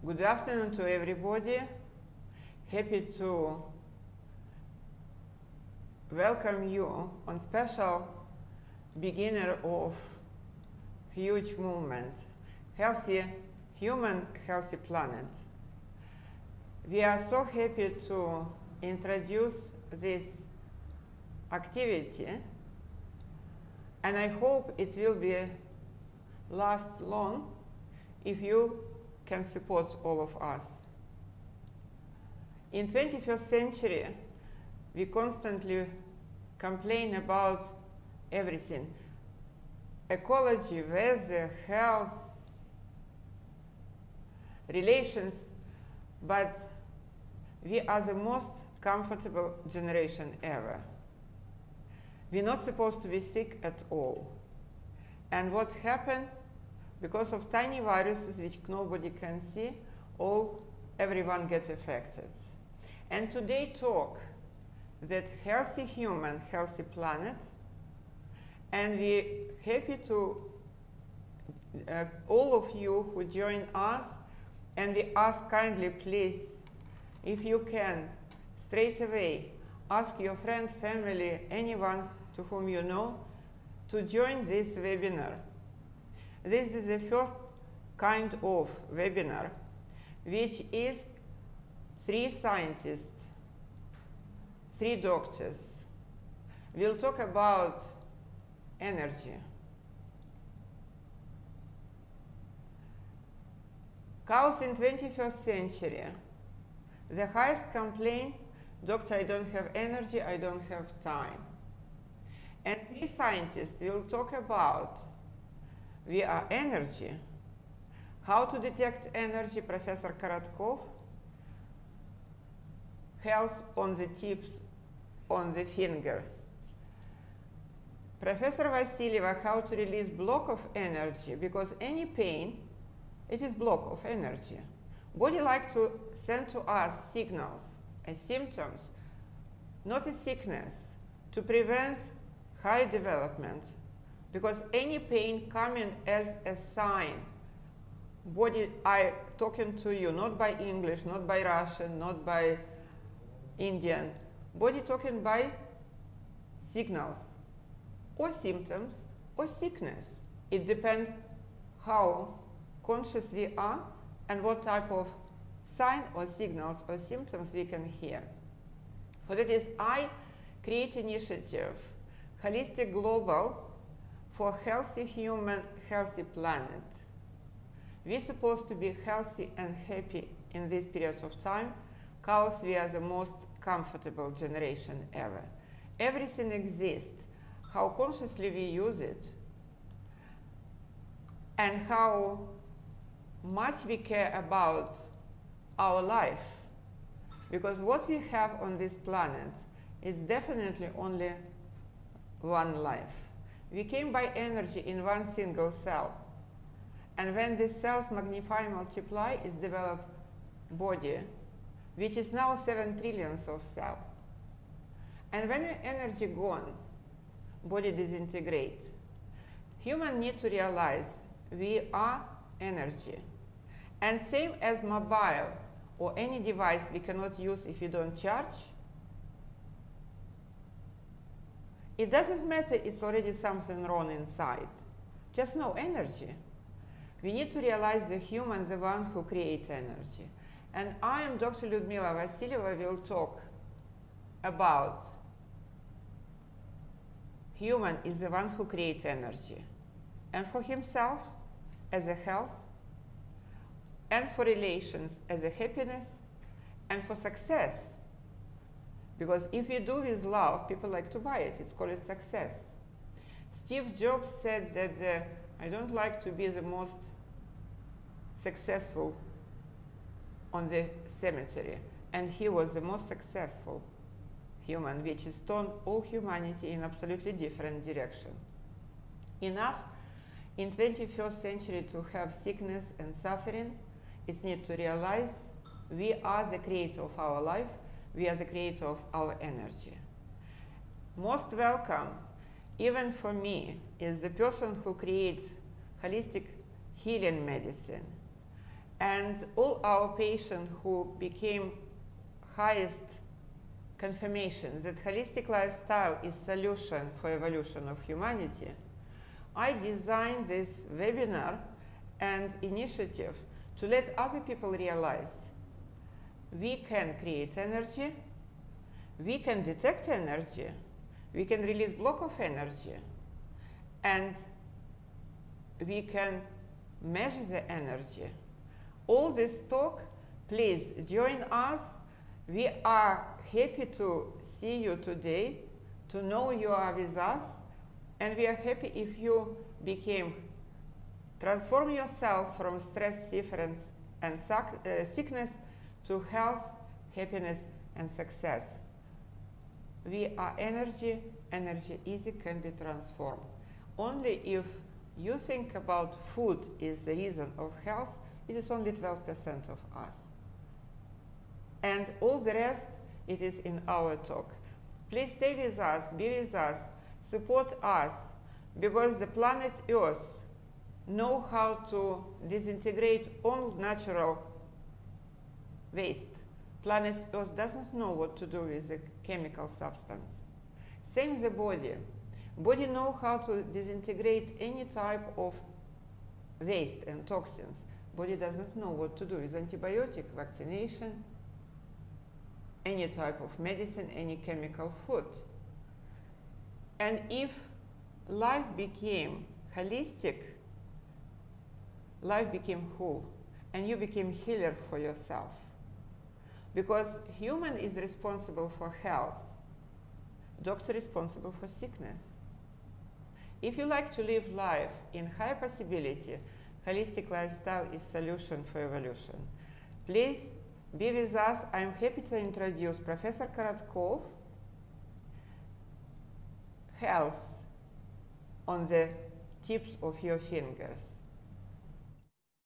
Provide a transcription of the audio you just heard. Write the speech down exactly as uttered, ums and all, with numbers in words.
Good afternoon to everybody. Happy to welcome you on special beginner of huge movement, healthy human, healthy planet. We are so happy to introduce this activity, and I hope it will be last long if you can support all of us. In twenty-first century, we constantly complain about everything: ecology, weather, health, relations, but we are the most comfortable generation ever. We're not supposed to be sick at all. And what happened? Because of tiny viruses which nobody can see, all everyone gets affected. And today talk that healthy human, healthy planet, and we're happy to uh, all of you who join us, and we ask kindly, please, if you can, straight away, ask your friend, family, anyone to whom you know, to join this webinar. This is the first kind of webinar, which is three scientists, three doctors. We'll talk about energy. Cows in twenty-first century, the highest complaint, doctor, I don't have energy, I don't have time. And three scientists will talk about we are energy, how to detect energy, Professor Korotkov, health on the tips on the finger. Professor Vasilyeva, how to release block of energy, because any pain, it is block of energy. Body like to send to us signals as symptoms, not a sickness, to prevent high development. Because any pain coming as a sign, body, I talking to you, not by English, not by Russian, not by Indian, body talking by signals, or symptoms, or sickness. It depends how conscious we are and what type of sign or signals or symptoms we can hear. So that is, I create initiative, holistic global, for healthy human, healthy planet. We're supposed to be healthy and happy in this period of time, because we are the most comfortable generation ever. Everything exists. How consciously we use it, and how much we care about our life. Because what we have on this planet is definitely only one life. We came by energy in one single cell. And when these cells magnify, multiply, is developed body, which is now seven trillions of cells. And when the energy gone, body disintegrate. Human need to realize we are energy. And same as mobile or any device we cannot use if you don't charge, it doesn't matter, it's already something wrong inside. Just no energy. We need to realize the human, the one who creates energy. And I am Doctor Ludmila Vasilyeva, will talk about human is the one who creates energy. And for himself, as a health, and for relations, as a happiness, and for success. Because if you do with love, people like to buy it. It's called success. Steve Jobs said that uh, I don't like to be the most successful on the cemetery. And he was the most successful human, which has turned all humanity in absolutely different direction. Enough in twenty-first century to have sickness and suffering. It's need to realize we are the creator of our life. We are the creator of our energy. Most welcome, even for me, is the person who creates holistic healing medicine. And all our patients who became highest confirmation that holistic lifestyle is solution for evolution of humanity, I designed this webinar and initiative to let other people realize we can create energy, we can detect energy, we can release block of energy, and we can measure the energy. All this talk, please join us. We are happy to see you today, to know you are with us, and we are happy if you became, transform yourself from stress, sufferance, and uh, sickness to health, happiness, and success. We are energy, energy easy can be transformed. Only if you think about food is the reason of health, it is only twelve percent of us. And all the rest, it is in our talk. Please stay with us, be with us, support us, because the planet Earth know how to disintegrate all natural waste. Planet Earth doesn't know what to do with the chemical substance. Same the body. Body know how to disintegrate any type of waste and toxins. Body doesn't know what to do with antibiotic, vaccination, any type of medicine, any chemical food. And if life became holistic, life became whole, and you became healer for yourself. Because human is responsible for health, doctor responsible for sickness. If you like to live life in high possibility, holistic lifestyle is solution for evolution. Please be with us. I'm happy to introduce Professor Korotkov, health on the tips of your fingers.